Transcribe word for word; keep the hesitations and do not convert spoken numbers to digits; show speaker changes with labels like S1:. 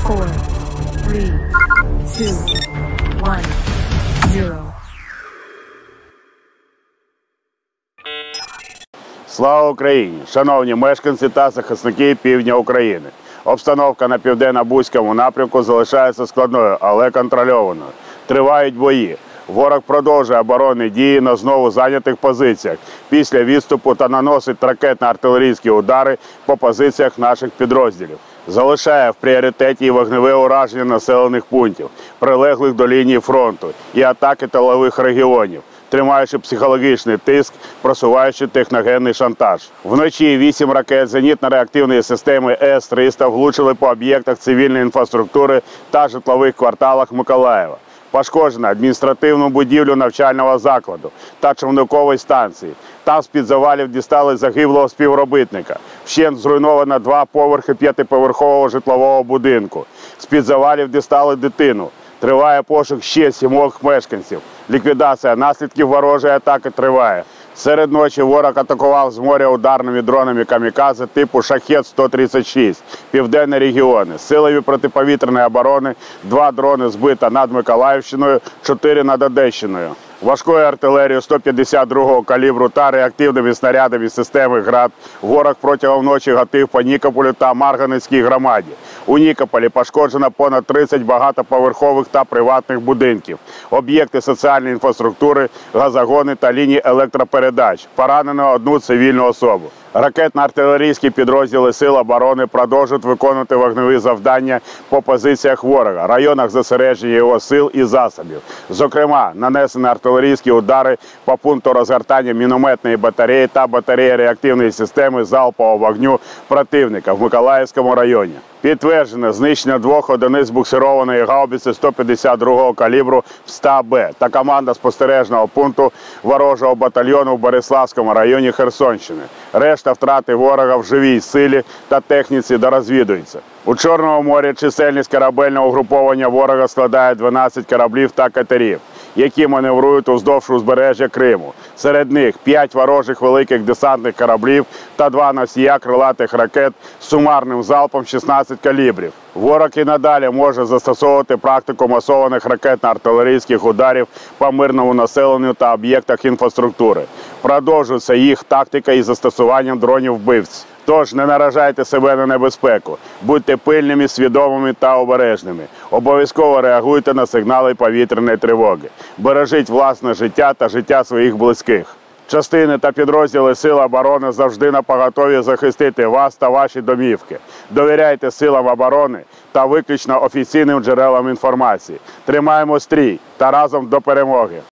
S1: four, three, two, one, zero.
S2: Слава Україні! Шановні мешканці та захисники півдня України! Обстановка на південно-бузькому напрямку залишається складною, але контрольованою. Тривають бої. Ворог продовжує оборонні дії на знову зайнятих позиціях після відступу та наносить ракетно-артилерійські удари по позиціях наших підрозділів. Залишає в пріоритеті і вогневе ураження населених пунктів, прилеглих до лінії фронту, і атаки тилових регіонів, тримаючи психологічний тиск, просуваючи техногенний шантаж. Вночі вісім ракет зенітно-реактивної системи С триста влучили по об'єктах цивільної інфраструктури та житлових кварталах Миколаєва. Пошкоджено адміністративну будівлю навчального закладу та човникової станції. Там з-під завалів дістали загиблого співробітника. Вщент зруйновано два поверхи п'ятиповерхового житлового будинку. З-під завалів дістали дитину. Триває пошук ще сімох мешканців. Ліквідація наслідків ворожої атаки триває. Серед ночі ворог атакував з моря ударними дронами камікадзе типу Шахет сто тридцять шість, південні регіони. Силами протиповітряної оборони два дрони збито над Миколаївщиною, чотири над Одещиною. Важкою артилерією сто п'ятдесят другого калібру та реактивними снарядами системи «Град» ворог протягом ночі гатив по Нікополю та Марганецькій громаді. У Нікополі пошкоджено понад тридцять багатоповерхових та приватних будинків, об'єкти соціальної інфраструктури, газогони та лінії електропередач. Поранено одну цивільну особу. Ракетно-артилерійські підрозділи Сил оборони продовжують виконувати вогневі завдання по позиціях ворога, районах зосередження його сил і засобів. Зокрема, нанесені артилерійські удари по пункту розгортання мінометної батареї та батареї реактивної системи залпового вогню противника в Миколаївському районі. Підтверджено знищення двох одиниць буксированої гаубиці сто п'ятдесят другого калібру ста Б та команда спостережного пункту ворожого батальйону в Бориславському районі Херсонщини. Решта втрати ворога в живій силі та техніці дорозвідується. У Чорному морі чисельність корабельного угруповання ворога складає дванадцять кораблів та катерів, які маневрують уздовж узбережжя Криму. Серед них п'ять ворожих великих десантних кораблів та два носія крилатих ракет з сумарним залпом шістнадцять калібрів. Ворог і надалі може застосовувати практику масованих ракетно-артилерійських ударів по мирному населенню та об'єктах інфраструктури. Продовжується їх тактика із застосуванням дронів-вбивць. Тож не наражайте себе на небезпеку, будьте пильними, свідомими та обережними. Обов'язково реагуйте на сигнали повітряної тривоги. Бережіть власне життя та життя своїх близьких. Частини та підрозділи Сил оборони завжди напоготові захистити вас та ваші домівки. Довіряйте силам оборони та виключно офіційним джерелам інформації. Тримаємо стрій та разом до перемоги!